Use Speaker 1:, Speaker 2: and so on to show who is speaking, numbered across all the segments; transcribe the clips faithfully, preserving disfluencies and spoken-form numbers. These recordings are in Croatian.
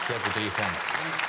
Speaker 1: Careful to your fence.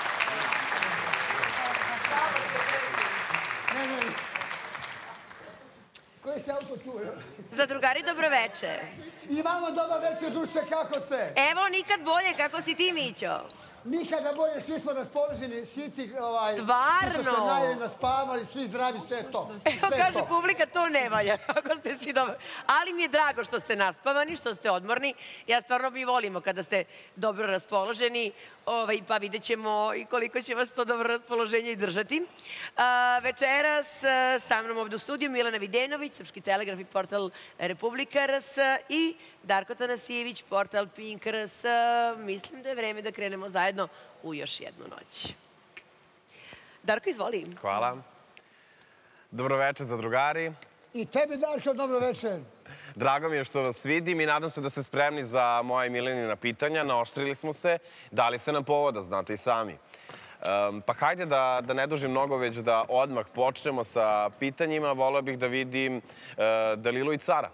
Speaker 2: Koji ste auto čuli?
Speaker 3: Zadrugari, dobroveče.
Speaker 2: I vama dobar večer, duše, kako ste?
Speaker 3: Evo, nikad bolje, kako si ti, Mićo?
Speaker 2: Nikada bolje, svi smo raspoloženi, svi ti, ovaj...
Speaker 3: Stvarno?
Speaker 2: Svi smo se najeli, naspavali, svi zdravi, sve to.
Speaker 3: Evo, kaže publika, to ne valja, ako ste svi dobro. Ali mi je drago što ste naspavani, što ste odmorni. Ja stvarno mi volimo kada ste dobro raspoloženi, pa vidjet ćemo i koliko će vas to dobro raspoloženje i držati. Večeras sa mnom ovdje u studiju Milana Videnović, Srpski telegraf i portal Republika R S i Darko Tanasijević, portal Pink R S. Mislim da je vreme da krenemo zajedno u još jednu noć. Darko, izvoli.
Speaker 4: Hvala. Dobroveče, zadrugari.
Speaker 2: I tebi, Darko, dobro večer.
Speaker 4: Drago mi je što vas vidim i nadam se da ste spremni za moje i Milenina pitanja. Naoštrili smo se, dali ste nam povoda, znate i sami. Pa hajde da ne dužim mnogo, već da odmah počnemo sa pitanjima. Voleo bih da vidim Dalilu i Cara.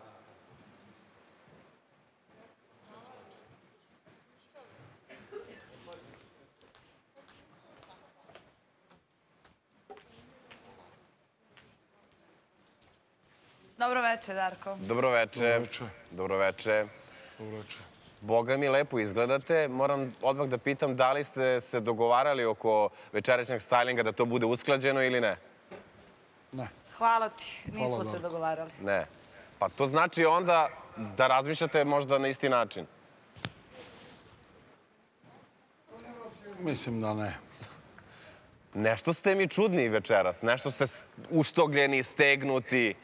Speaker 5: Dobroveče, Darko.
Speaker 4: Dobroveče. Dobroveče.
Speaker 6: Dobroveče.
Speaker 4: Boga mi, lepo izgledate. Moram odmah da pitam da li ste se dogovarali oko večerašnjeg stajlinga da to bude usklađeno ili ne?
Speaker 6: Ne.
Speaker 5: Hvala ti. Nismo se dogovarali.
Speaker 4: Ne. Pa to znači onda da razmišljate možda na isti način?
Speaker 6: Mislim da ne.
Speaker 4: Nešto ste mi čudni večeras. Nešto ste uštogljeni, stegnuti.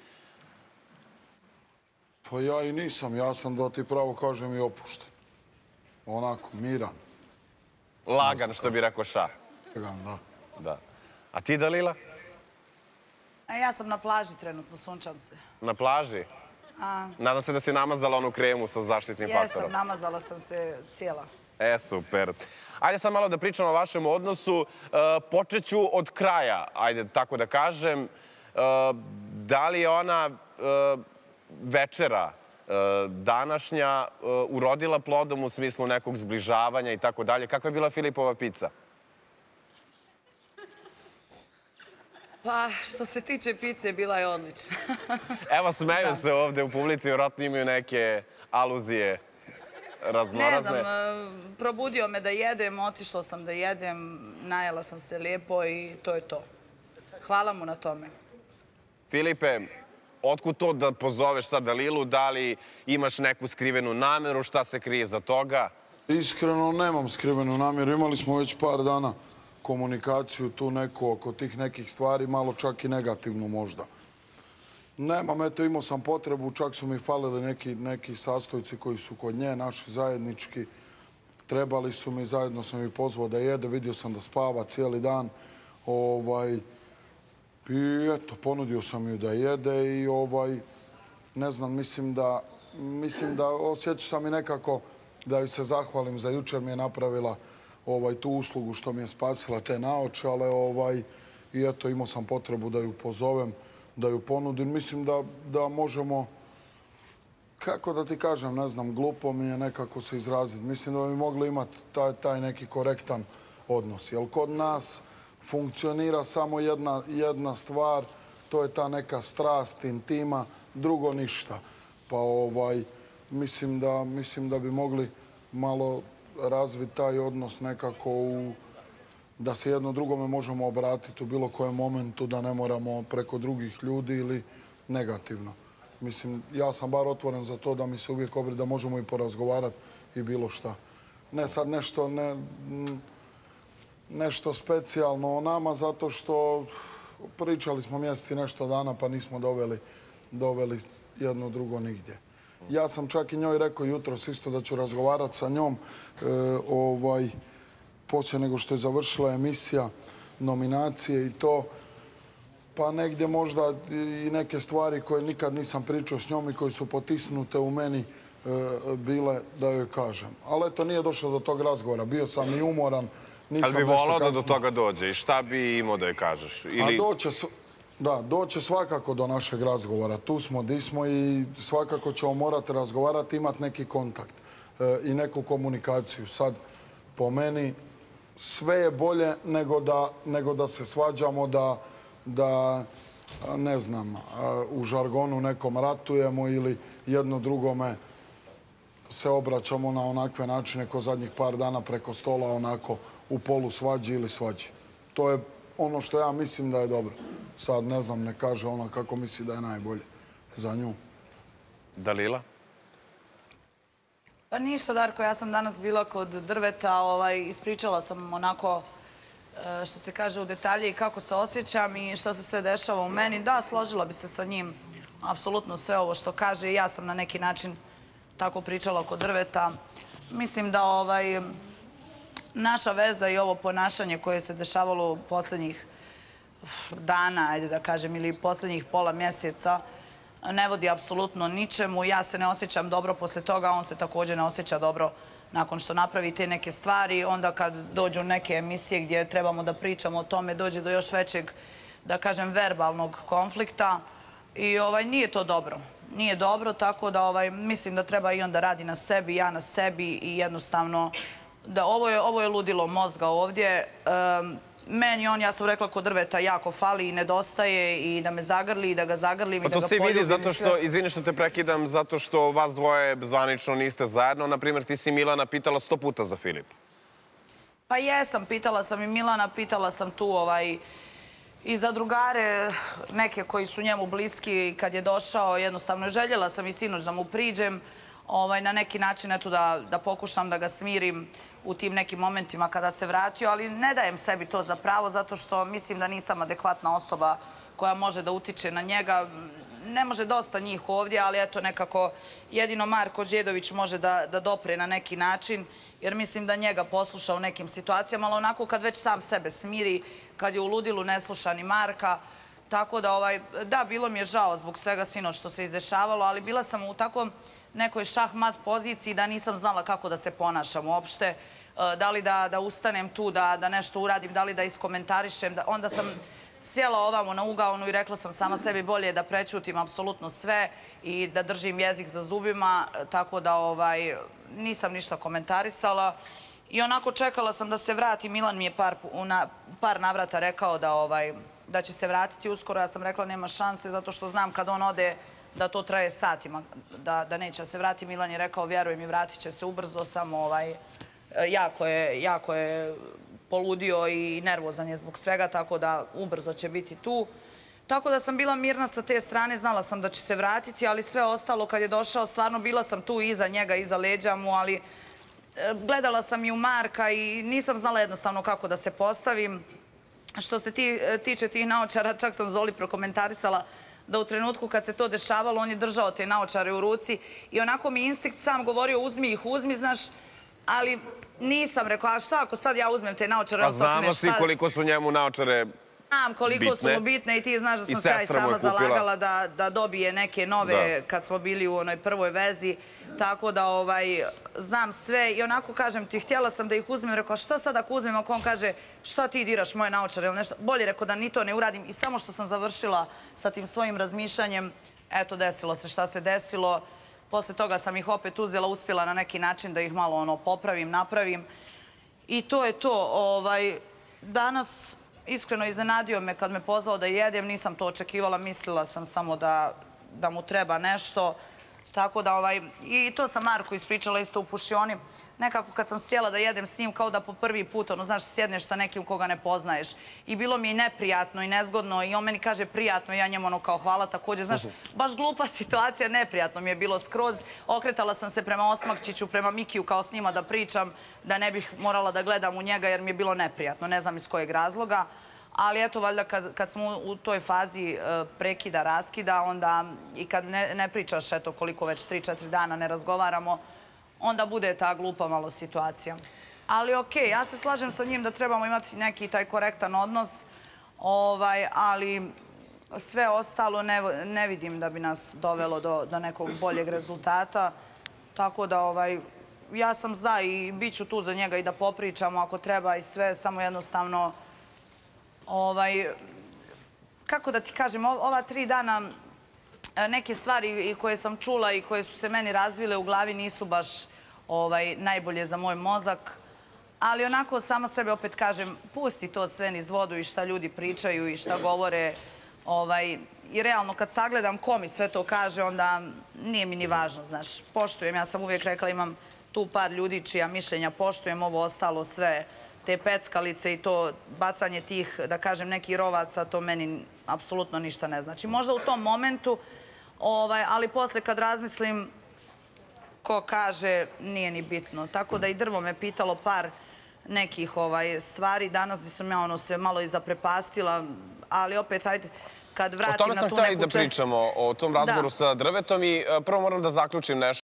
Speaker 6: Pa ja i nisam. Ja sam, da ti pravo kažem, i opušten. Onako, miran.
Speaker 4: Lagan, što bi rekao Ša.
Speaker 6: Lagan, da.
Speaker 4: Da. A ti, Dalila?
Speaker 5: Ja sam na plaži trenutno, sunčam se.
Speaker 4: Na plaži? Nadam se da si namazala onu kremu sa zaštitnim faktorom.
Speaker 5: Jesam, namazala sam se cijela.
Speaker 4: E, super. Ajde sad malo da pričamo o vašem odnosu. Počet ću od kraja, ajde tako da kažem. Da li je ona večera današnja urodila plodom u smislu nekog zbližavanja i tako dalje? Kakva je bila Filipova pizza?
Speaker 5: Pa, što se tiče pice, bila je odlična.
Speaker 4: Evo, smeju se ovde u publici, vjerojatno imaju neke aluzije raznorazne.
Speaker 5: Ne znam, probudio me da jedem, otišla sam da jedem, najela sam se lijepo i to je to. Hvala mu na tome.
Speaker 4: Filipe, otkud to da pozoveš sad Dalilu? Da li imaš neku skrivenu nameru? Šta se krije za toga?
Speaker 6: Iskreno, nemam skrivenu namjeru. Imali smo već par dana komunikaciju tu neku oko tih nekih stvari, malo čak i negativnu možda. Nemam, eto, imao sam potrebu, čak su mi falili neki sastojci koji su kod nje, naši zajednički. Trebali su mi, zajedno sam mi pozvao da jede, vidio sam da spava cijeli dan. I eto, ponudio sam ju da jede i ne znam, mislim da, mislim da osjećam sam i nekako da ju se zahvalim za jučer mi je napravila tu uslugu što mi je spasila te naočale i eto, imao sam potrebu da ju pozovem, da ju ponudim. Mislim da možemo, kako da ti kažem, ne znam, glupo mi je nekako se izraziti. Mislim da bi mogli imati taj neki korektan odnos. Jer kod nas funkcionira samo jedna stvar, to je ta neka strast, intima, drugo ništa. Pa mislim da bi mogli malo razviti taj odnos nekako da se jedno drugome možemo obratiti u bilo kojem momentu, da ne moramo preko drugih ljudi ili negativno. Mislim, ja sam bar otvoren za to da mi se uvijek obri da možemo i porazgovarati i bilo šta. Ne sad nešto, nešto specijalno o nama, zato što pričali smo mjeseci nešto dana pa nismo doveli jedno drugo nigdje. Ja sam čak i njoj rekao jutros isto da ću razgovarati sa njom poslije nego što je završila emisija, nominacije i to, pa negdje možda i neke stvari koje nikad nisam pričao s njom i koje su potisnute u meni bile da joj kažem. Ali eto, nije došlo do tog razgovora. Bio sam i umoran.
Speaker 4: Ali bi volao da do toga dođe i šta bi imao da joj kažeš?
Speaker 6: A doće, da, doće svakako do našeg razgovora. Tu smo, di smo i svakako ćemo morati razgovarati, imati neki kontakt i neku komunikaciju. Sad, po meni, sve je bolje nego da, nego da se svađamo, da, da ne znam, u žargonu nekom ratujemo ili jedno drugome se obraćamo na onakve načine ko zadnjih par dana preko stola, onako u polu svađi ili svađi. To je ono što ja mislim da je dobro. Sad ne znam, ne kaže ona kako misli da je najbolje za nju.
Speaker 4: Dalila?
Speaker 5: Pa ništa, Darko, ja sam danas bila kod drveta, ovaj, ispričala sam onako, što se kaže, u detalje i kako se osjećam i što se sve dešava u meni. Da, složila bi se sa njim apsolutno sve ovo što kaže i ja sam na neki način tako pričala kod drveta. Mislim da ovaj, naša veza i ovo ponašanje koje se dešavalo poslednjih dana, ajde da kažem, ili poslednjih pola mjeseca, ne vodi apsolutno ničemu. Ja se ne osjećam dobro posle toga, on se također ne osjeća dobro nakon što napravi te neke stvari. Onda kad dođu neke emisije gdje trebamo da pričamo o tome, dođe do još većeg, da kažem, verbalnog konflikta i ovaj, nije to dobro. Nije dobro, tako da ovaj, mislim da treba i on da radi na sebi, ja na sebi i jednostavno da ovo je, ovo je ludilo mozga ovdje. Um, Meni on, ja sam rekla, kod drveta jako fali i nedostaje i da me zagrli i da ga zagrlim i da ga poljubim.
Speaker 4: Pa to se vidi zato što, izvini što te prekidam, zato što vas dvoje zvanično niste zajedno. Naprimjer, ti si Milana pitala sto puta za Filipa.
Speaker 5: Pa jesam, pitala sam i Milana, pitala sam tu ovaj, i za drugare, neke koji su njemu bliski kad je došao. Jednostavno, željela sam i sinoć da mu priđem ovaj, na neki način, eto, da, da pokušam da ga smirim u tim nekim momentima kada se vratio, ali ne dajem sebi to za pravo zato što mislim da nisam adekvatna osoba koja može da utiče na njega. Ne može dosta njih ovdje, ali eto nekako jedino Marko Đedović može da, da dopre na neki način, jer mislim da njega posluša u nekim situacijama, ali onako kad već sam sebe smiri, kad je u ludilu ne sluša ni Marka. Tako da, ovaj, da, bilo mi je žao zbog svega sinoć što se izdešavalo, ali bila sam u takvom nekoj šah-mat poziciji da nisam znala kako da se ponašam uopšte. Da li da, da ustanem tu, da, da nešto uradim, da li da iskomentarišem. Da, onda sam sjela ovamo na ugaonu i rekla sam sama sebi bolje da prećutim apsolutno sve i da držim jezik za zubima, tako da ovaj, nisam ništa komentarisala. I onako čekala sam da se vrati. Milan mi je par, na, par navrata rekao da, ovaj, da će se vratiti uskoro. Ja sam rekla nema šanse zato što znam kad on ode da to traje satima, da, da neće da se vrati. Milan je rekao vjeruj mi, vratit će se ubrzo, samo ovaj, jako, je, jako je poludio i nervozan je zbog svega, tako da ubrzo će biti tu. Tako da sam bila mirna sa te strane, znala sam da će se vratiti, ali sve ostalo kad je došao, stvarno bila sam tu iza njega, iza leđa mu, ali gledala sam i u Marka i nisam znala jednostavno kako da se postavim. Što se ti, tiče tih naočara, čak sam Zoli prokomentarisala da u trenutku kad se to dešavalo, on je držao te naočare u ruci i onako mi instinkt sam govorio uzmi ih, uzmi, znaš, ali nisam rekao, a šta ako sad ja uzmem te naočare?
Speaker 4: Pa znamo svi koliko su njemu naočare bitne.
Speaker 5: Znam koliko su mu bitne i ti znaš da sam se ja i sama zalagala da, da dobije neke nove da. Kad smo bili u onoj prvoj vezi. Tako da ovaj, znam sve i onako kažem ti, htjela sam da ih uzmem, rekao šta sad ako uzmem, ako on kaže šta ti diraš moje naočare ili nešto, bolje rekao da ni to ne uradim i samo što sam završila sa tim svojim razmišljanjem, eto desilo se šta se desilo. Posle toga sam ih opet uzela, uspjela na neki način da ih malo ono popravim, napravim i to je to. Ovaj, danas iskreno iznenadio me kad me pozvao da jedem, nisam to očekivala, mislila sam samo da, da mu treba nešto. Tako da, ovaj, i to sam Marku ispričala isto u pušioni. Nekako kad sam sjela da jedem s njim, kao da po prvi put, ono, znaš, sjedneš sa nekim koga ne poznaješ. I bilo mi je neprijatno i nezgodno i on meni kaže prijatno i ja njemu ono kao hvala također. Znaš, baš glupa situacija, neprijatno mi je bilo skroz. Okretala sam se prema Osmakčiću, prema Mikiju kao s njima da pričam, da ne bih morala da gledam u njega jer mi je bilo neprijatno, ne znam iz kojeg razloga. Ali eto, valjda kad, kad smo u toj fazi uh, prekida, raskida, onda i kad ne, ne pričaš, eto, koliko već tri četiri dana ne razgovaramo, onda bude ta glupa malo situacija. Ali okej, ja se slažem sa njim da trebamo imati neki taj korektan odnos, ovaj, ali sve ostalo ne, ne vidim da bi nas dovelo do, do nekog boljeg rezultata. Tako da, ovaj, ja sam za i bit ću tu za njega i da popričamo ako treba i sve, samo jednostavno Ovaj, kako da ti kažem, ova tri dana neke stvari koje sam čula i koje su se meni razvile u glavi nisu baš ovaj, najbolje za moj mozak. Ali onako sama sebe opet kažem, pusti to sve niz vodu i šta ljudi pričaju i šta govore. I realno kad sagledam ko mi sve to kaže, onda nije mi ni važno, znaš. Poštujem, ja sam uvijek rekla, imam tu par ljudi čija mišljenja poštujem, ovo ostalo sve, te peckalice i to bacanje tih, da kažem, nekih rovaca, to meni apsolutno ništa ne znači. Možda u tom momentu, ali posle kad razmislim, ko kaže, nije ni bitno. Tako da i Drvo me pitalo par nekih stvari. Danas gdje sam ja ono se malo i zaprepastila, ali opet, hajde, kad vratim na tu neku...
Speaker 4: O tome sam htjela i da pričamo, o tom razgovoru sa Drvetom i prvo moram da zaključim nešto.